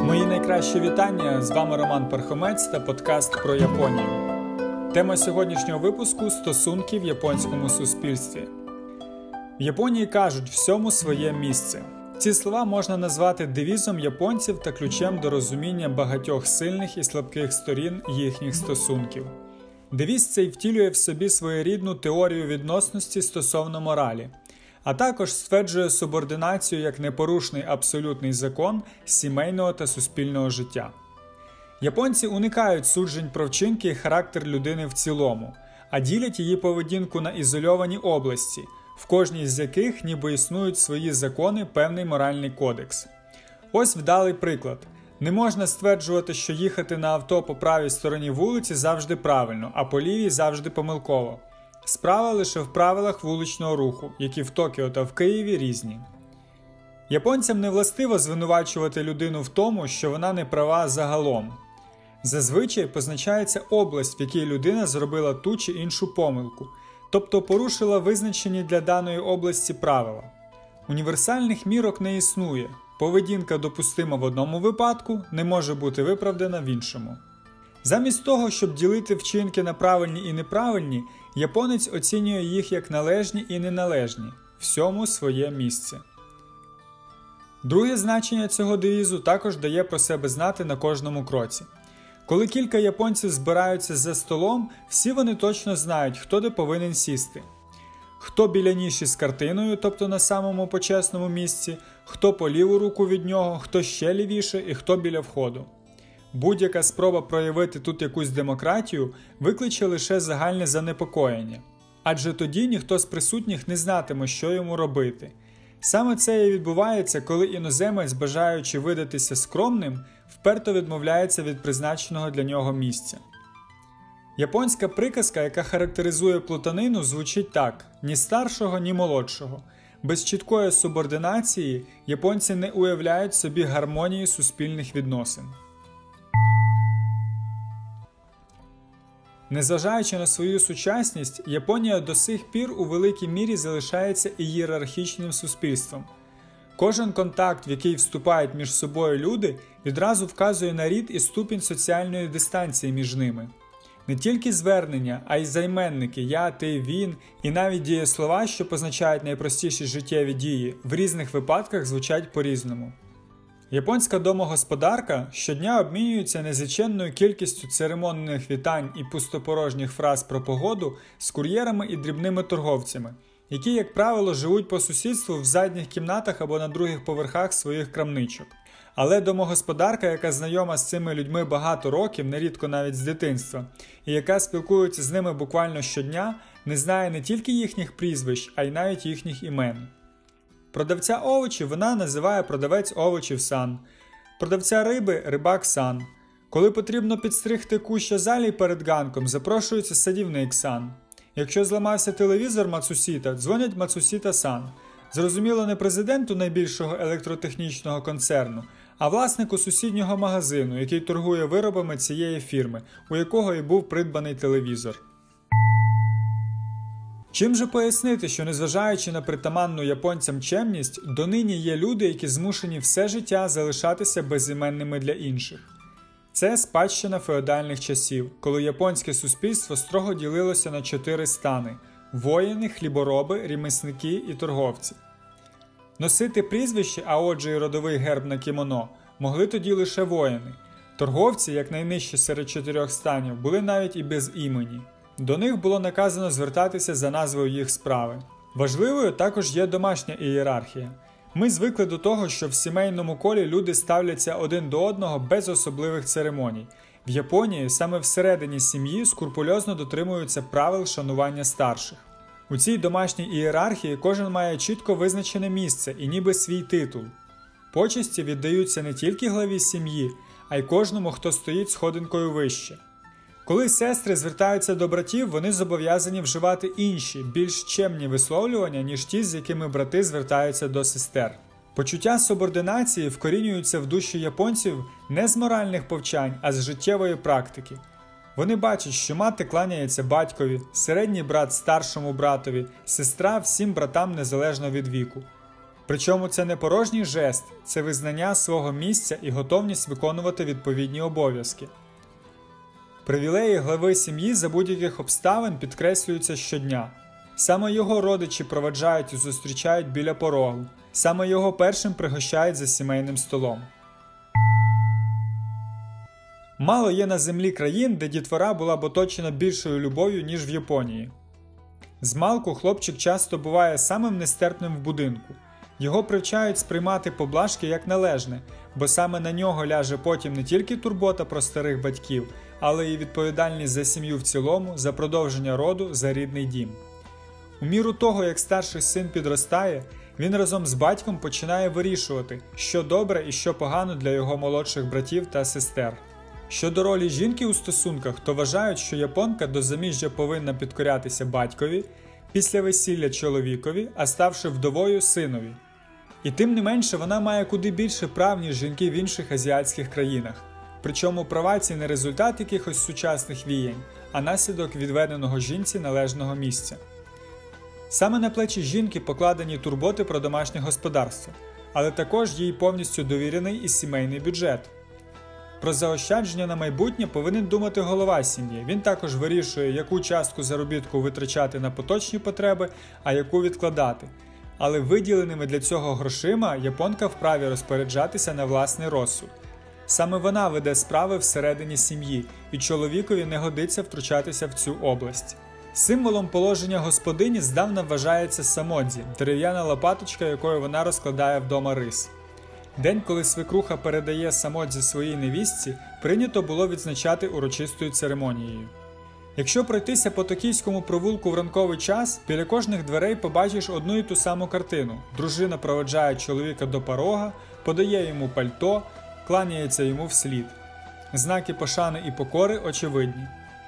Мої найкращі вітання, з вами Роман Пархомець та подкаст про Японію. Тема сьогоднішнього випуску – стосунки в японському суспільстві. В Японії кажуть «всьому своє місце». Ці слова можна назвати девізом японців та ключем до розуміння багатьох сильних і слабких сторін їхніх стосунків. Девіз цей втілює в собі своєрідну теорію відносності стосовно моралі, а також стверджує субординацію як непорушний абсолютний закон сімейного та суспільного життя. Японці уникають суджень про вчинки і характер людини в цілому, а ділять її поведінку на ізольовані області, в кожній з яких ніби існують свої закони, певний моральний кодекс. Ось вдалий приклад. Не можна стверджувати, що їхати на авто по правій стороні вулиці завжди правильно, а по лівій завжди помилково. Справа лише в правилах вуличного руху, які в Токіо та в Києві різні. Японцям не властиво звинувачувати людину в тому, що вона не права загалом. Зазвичай позначається область, в якій людина зробила ту чи іншу помилку, тобто порушила визначені для даної області правила. Універсальних мірок не існує. Поведінка допустима в одному випадку, не може бути виправдана в іншому. Замість того, щоб ділити вчинки на правильні і неправильні, японець оцінює їх як належні і неналежні, всьому своє місце. Друге значення цього девізу також дає про себе знати на кожному кроці. Коли кілька японців збираються за столом, всі вони точно знають, хто де повинен сісти. Хто біля ніші з картиною, тобто на самому почесному місці, хто по ліву руку від нього, хто ще лівіше і хто біля входу. Будь-яка спроба проявити тут якусь демократію викличе лише загальне занепокоєння. Адже тоді ніхто з присутніх не знатиме, що йому робити. Саме це і відбувається, коли іноземець, бажаючи видатися скромним, вперто відмовляється від призначеного для нього місця. Японська приказка, яка характеризує плутанину, звучить так – ні старшого, ні молодшого. Без чіткої субординації японці не уявляють собі гармонії суспільних відносин. Незважаючи на свою сучасність, Японія до сих пір у великій мірі залишається ієрархічним суспільством. Кожен контакт, в який вступають між собою люди, відразу вказує на рід і ступінь соціальної дистанції між ними. Не тільки звернення, а й займенники «я», «ти», «він» і навіть дієслова, що позначають найпростіші життєві дії, в різних випадках звучать по-різному. Японська домогосподарка щодня обмінюється незліченною кількістю церемонних вітань і пустопорожніх фраз про погоду з кур'єрами і дрібними торговцями, які, як правило, живуть по сусідству в задніх кімнатах або на других поверхах своїх крамничок. Але домогосподарка, яка знайома з цими людьми багато років, нерідко навіть з дитинства, і яка спілкується з ними буквально щодня, не знає не тільки їхніх прізвищ, а й навіть їхніх імен. Продавця овочів вона називає продавець овочів-сан, продавця риби – рибак-сан. Коли потрібно підстригти кущ азалій перед ганком, запрошується садівник-сан. Якщо зламався телевізор Мацусіта, дзвонять Мацусіта-сан. Зрозуміло, не президенту найбільшого електротехнічного концерну, а власнику сусіднього магазину, який торгує виробами цієї фірми, у якого і був придбаний телевізор. Чим же пояснити, що незважаючи на притаманну японцям чемність, донині є люди, які змушені все життя залишатися безіменними для інших? Це спадщина феодальних часів, коли японське суспільство строго ділилося на 4 стани – воїни, хлібороби, ремісники і торговці. Носити прізвище, а отже і родовий герб на кімоно, могли тоді лише воїни. Торговці, як найнижчі серед 4 станів, були навіть і без імені. До них було наказано звертатися за назвою їх справи. Важливою також є домашня ієрархія. Ми звикли до того, що в сімейному колі люди ставляться один до одного без особливих церемоній. В Японії саме всередині сім'ї скрупульозно дотримуються правил шанування старших. У цій домашній ієрархії кожен має чітко визначене місце і ніби свій титул. Почесті віддаються не тільки главі сім'ї, а й кожному, хто стоїть сходинкою вище. Коли сестри звертаються до братів, вони зобов'язані вживати інші, більш чемні висловлювання, ніж ті, з якими брати звертаються до сестер. Почуття субординації вкорінюються в душі японців не з моральних повчань, а з життєвої практики. Вони бачать, що мати кланяється батькові, середній брат старшому братові, сестра всім братам незалежно від віку. Причому це не порожній жест, це визнання свого місця і готовність виконувати відповідні обов'язки. Привілеї глави сім'ї за будь-яких обставин підкреслюються щодня. Саме його родичі проведжають і зустрічають біля порогу, саме його першим пригощають за сімейним столом. Мало є на землі країн, де дітвора була б оточена більшою любов'ю, ніж в Японії. Змалку хлопчик часто буває самим нестерпним в будинку. Його привчають сприймати поблажки як належне, бо саме на нього ляже потім не тільки турбота про старих батьків, але й відповідальність за сім'ю в цілому, за продовження роду, за рідний дім. У міру того, як старший син підростає, він разом з батьком починає вирішувати, що добре і що погано для його молодших братів та сестер. Щодо ролі жінки у стосунках, то вважають, що японка до заміжжя повинна підкорятися батькові, після весілля чоловікові, а ставши вдовою – синові. І тим не менше вона має куди більше прав, ніж жінки в інших азіатських країнах. Причому права ці не результат якихось сучасних віянь, а наслідок відведеного жінці належного місця. Саме на плечі жінки покладені турботи про домашнє господарство, але також їй повністю довірений і сімейний бюджет. Про заощадження на майбутнє повинен думати голова сім'ї. Він також вирішує, яку частку заробітку витрачати на поточні потреби, а яку відкладати. Але виділеними для цього грошима японка вправі розпоряджатися на власний розсуд. Саме вона веде справи всередині сім'ї, і чоловікові не годиться втручатися в цю область. Символом положення господині здавна вважається самодзі – дерев'яна лопаточка, якою вона розкладає вдома рис. День, коли свекруха передає самодзі своїй невістці, прийнято було відзначати урочистою церемонією. Якщо пройтися по Токійському провулку в ранковий час, біля кожних дверей побачиш одну і ту саму картину. Дружина проведжає чоловіка до порога, подає йому пальто, кланяється йому вслід. Знаки пошани і покори очевидні.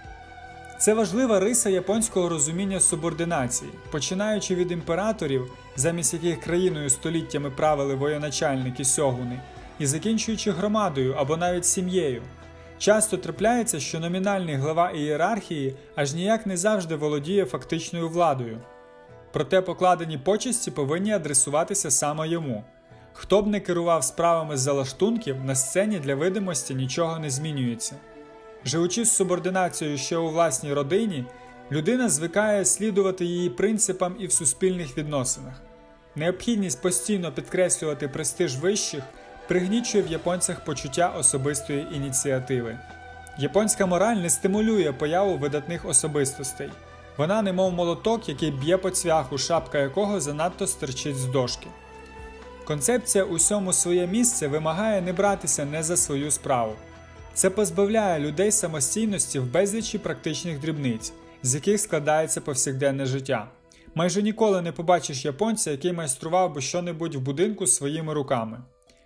Це важлива риса японського розуміння субординації, починаючи від імператорів, замість яких країною століттями правили воєначальники сьогуни, і закінчуючи громадою або навіть сім'єю. Часто трапляється, що номінальний глава ієрархії аж ніяк не завжди володіє фактичною владою. Проте покладені почесті повинні адресуватися саме йому. Хто б не керував справами з-за лаштунків, на сцені для видимості нічого не змінюється. Живучи з субординацією ще у власній родині, людина звикає слідувати її принципам і в суспільних відносинах. Необхідність постійно підкреслювати престиж вищих пригнічує в японцях почуття особистої ініціативи. Японська мораль не стимулює появу видатних особистостей. Вона немов молоток, який б'є по цвяху, шапка якого занадто стирчить з дошки. Концепція «усьому своє місце» вимагає не братися не за свою справу. Це позбавляє людей самостійності в безлічі практичних дрібниць, з яких складається повсякденне життя. Майже ніколи не побачиш японця, який майстрував би що-небудь в будинку своїми руками.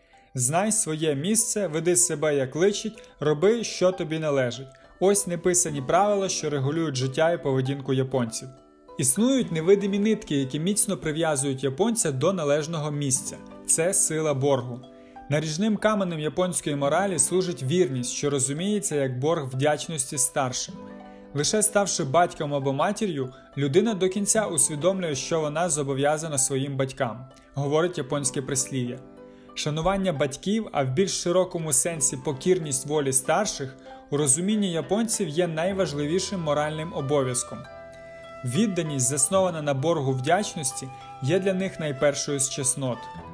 Знай своє місце, веди себе як личить, роби, що тобі належить. Ось неписані правила, що регулюють життя і поведінку японців. Існують невидимі нитки, які міцно прив'язують японця до належного місця. Це сила боргу. Наріжним каменем японської моралі служить вірність, що розуміється як борг вдячності старшим. Лише ставши батьком або матір'ю, людина до кінця усвідомлює, що вона зобов'язана своїм батькам, говорить японське прислів'я. Шанування батьків, а в більш широкому сенсі покірність волі старших, у розумінні японців є найважливішим моральним обов'язком. Відданість, заснована на боргу вдячності, є для них найпершою з чеснот.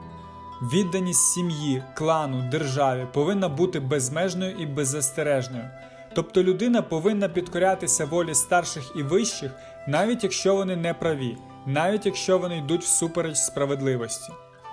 Відданість сім'ї, клану, державі повинна бути безмежною і беззастережною. Тобто людина повинна підкорятися волі старших і вищих, навіть якщо вони не праві, навіть якщо вони йдуть всупереч справедливості.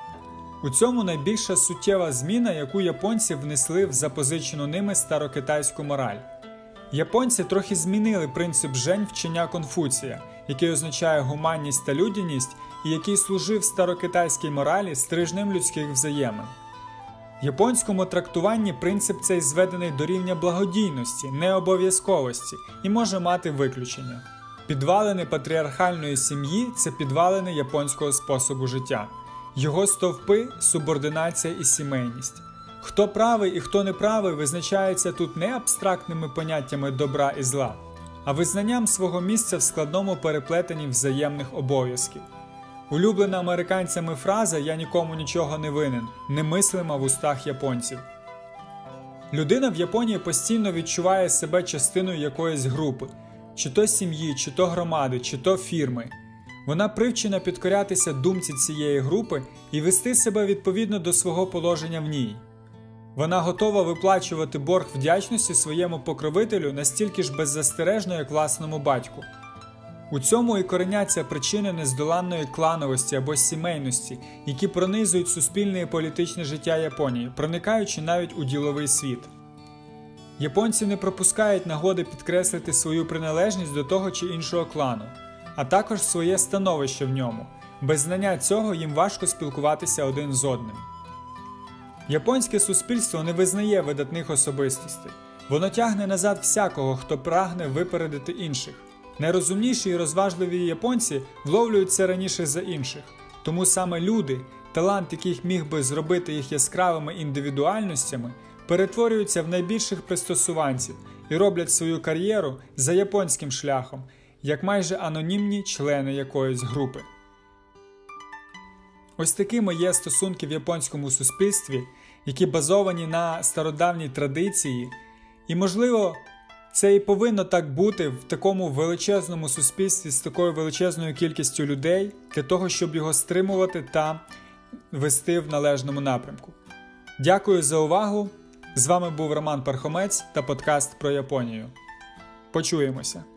У цьому найбільша суттєва зміна, яку японці внесли в запозичену ними старокитайську мораль. Японці трохи змінили принцип жень вчення Конфуція, який означає гуманність та людяність, і який служив старокитайській моралі стрижнем людських взаємин. В японському трактуванні принцип цей зведений до рівня благодійності, необов'язковості і може мати виключення. Підвалини патріархальної сім'ї – це підвалини японського способу життя. Його стовпи – субординація і сімейність. Хто правий і хто неправий визначається тут не абстрактними поняттями добра і зла, а визнанням свого місця в складному переплетенні взаємних обов'язків. Улюблена американцями фраза «я нікому нічого не винен» немислима в устах японців. Людина в Японії постійно відчуває себе частиною якоїсь групи, чи то сім'ї, чи то громади, чи то фірми. Вона привчена підкорятися думці цієї групи і вести себе відповідно до свого положення в ній. Вона готова виплачувати борг вдячності своєму покровителю настільки ж беззастережно, як власному батьку. У цьому і кореняться причини нездоланної клановості або сімейності, які пронизують суспільне і політичне життя Японії, проникаючи навіть у діловий світ. Японці не пропускають нагоди підкреслити свою приналежність до того чи іншого клану, а також своє становище в ньому. Без знання цього їм важко спілкуватися один з одним. Японське суспільство не визнає видатних особистостей. Воно тягне назад всякого, хто прагне випередити інших. Найрозумніші і розважливі японці вловлюють це раніше за інших. Тому саме люди, талант яких міг би зробити їх яскравими індивідуальностями, перетворюються в найбільших пристосуванців і роблять свою кар'єру за японським шляхом, як майже анонімні члени якоїсь групи. Ось такими є стосунки в японському суспільстві, які базовані на стародавній традиції, і, можливо, це і повинно так бути в такому величезному суспільстві з такою величезною кількістю людей, для того, щоб його стримувати та вести в належному напрямку. Дякую за увагу! З вами був Роман Пархомець та подкаст про Японію. Почуємося!